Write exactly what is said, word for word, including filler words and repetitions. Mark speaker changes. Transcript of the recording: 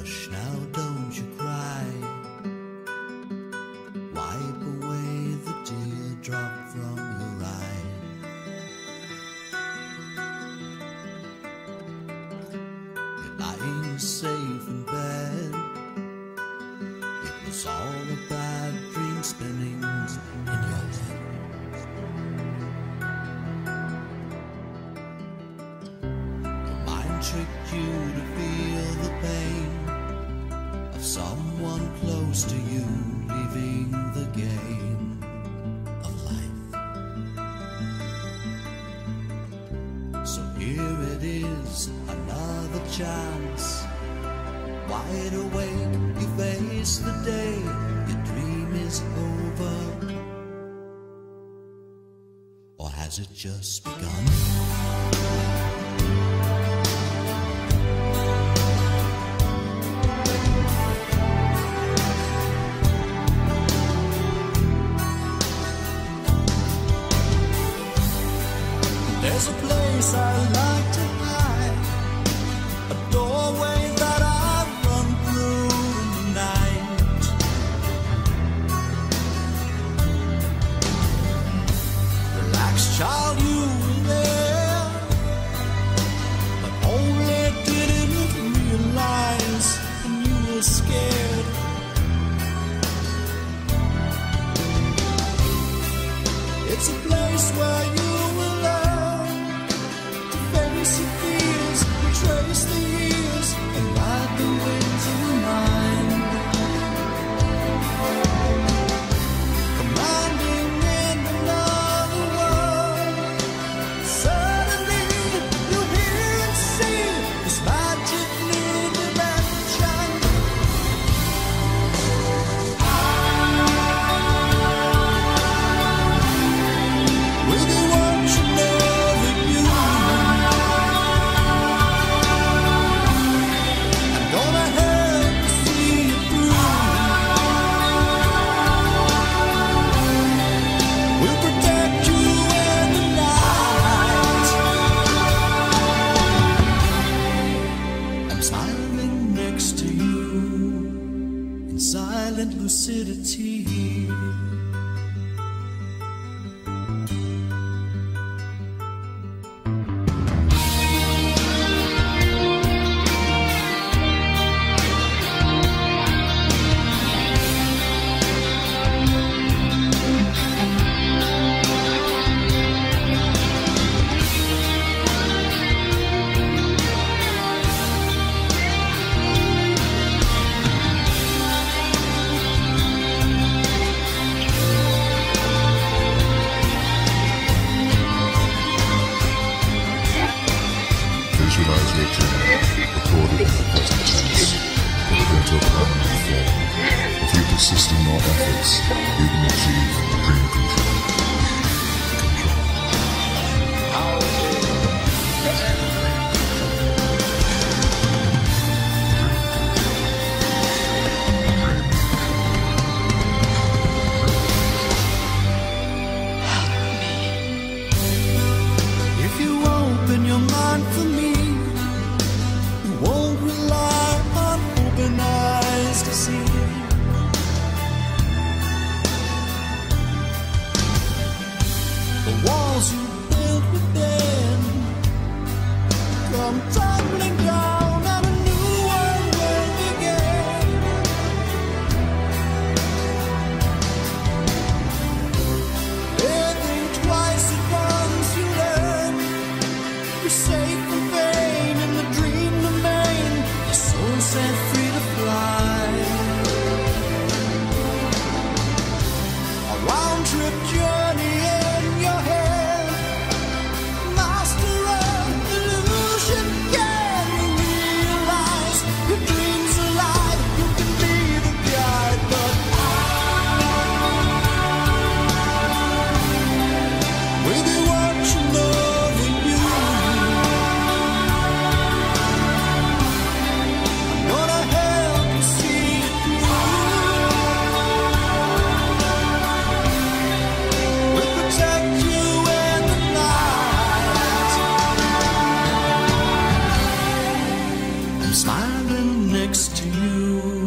Speaker 1: Hush now, don't you cry. Wipe away the teardrop from your eye. You're lying safe in bed. It was all a bad dream spinning in your head. Your mind tricked you to feel the pain of someone close to you leaving the game of life. So here it is, another chance. Wide awake, you face the day. Your dream is over, or has it just begun? There's a place I like to hide, a doorway that I run through in the night. Relax, child, you were there, but only didn't realize when you were scared. It's a place where you will learn to face your fears, trace the years, and ride the winds of your mind. Commanding in another world, suddenly you hear and see this magic new dimension. With you want you know that you I'm gonna help you see it through. We'll protect you in the night. I'm smiling next to you in silent lucidity.
Speaker 2: Visualize your dream, recorded in the present tense, put it into a permanent form. If you persist in your efforts, you can achieve dream control.
Speaker 1: If you open your mind for me, you won't rely on open eyes to see. I'm smiling next to you.